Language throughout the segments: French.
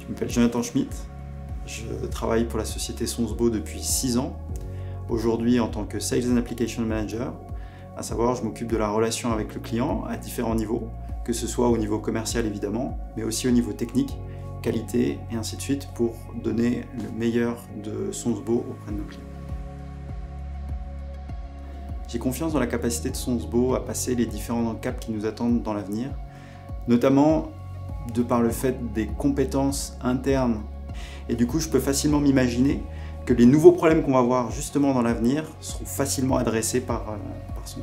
Je m'appelle Jonathan Schmitt, je travaille pour la société Sonsbo depuis 6 ans, aujourd'hui en tant que Sales and Application Manager, à savoir je m'occupe de la relation avec le client à différents niveaux, que ce soit au niveau commercial évidemment, mais aussi au niveau technique, qualité et ainsi de suite pour donner le meilleur de Sonsbo auprès de nos clients. J'ai confiance dans la capacité de Sonsbo à passer les différents caps qui nous attendent dans l'avenir, notamment de par le fait des compétences internes. Et du coup, je peux facilement m'imaginer que les nouveaux problèmes qu'on va voir justement dans l'avenir seront facilement adressés par Sonsbo.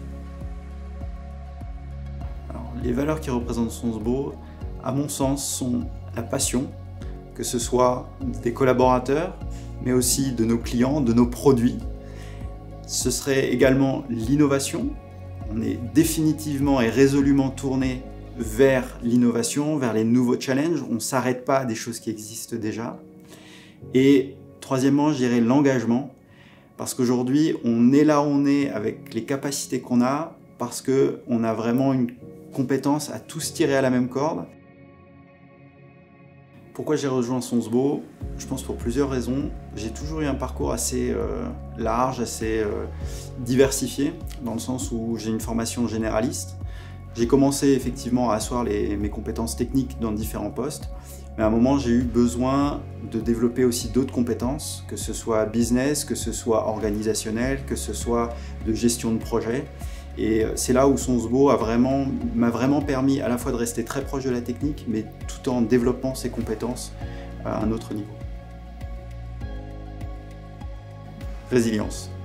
Alors, les valeurs qui représentent Sonsbo, à mon sens, sont la passion, que ce soit des collaborateurs, mais aussi de nos clients, de nos produits. Ce serait également l'innovation. On est définitivement et résolument tourné vers l'innovation, vers les nouveaux challenges. On ne s'arrête pas à des choses qui existent déjà. Et troisièmement, je dirais l'engagement, parce qu'aujourd'hui, on est là où on est avec les capacités qu'on a, parce qu'on a vraiment une compétence à tous tirer à la même corde. Pourquoi j'ai rejoint Sonsbo? Je pense pour plusieurs raisons. J'ai toujours eu un parcours assez large, assez diversifié, dans le sens où j'ai une formation généraliste. J'ai commencé effectivement à asseoir mes compétences techniques dans différents postes, mais à un moment j'ai eu besoin de développer aussi d'autres compétences, que ce soit business, que ce soit organisationnel, que ce soit de gestion de projet. Et c'est là où Sonsbo m'a vraiment permis à la fois de rester très proche de la technique, mais tout en développant ses compétences à un autre niveau. Résilience.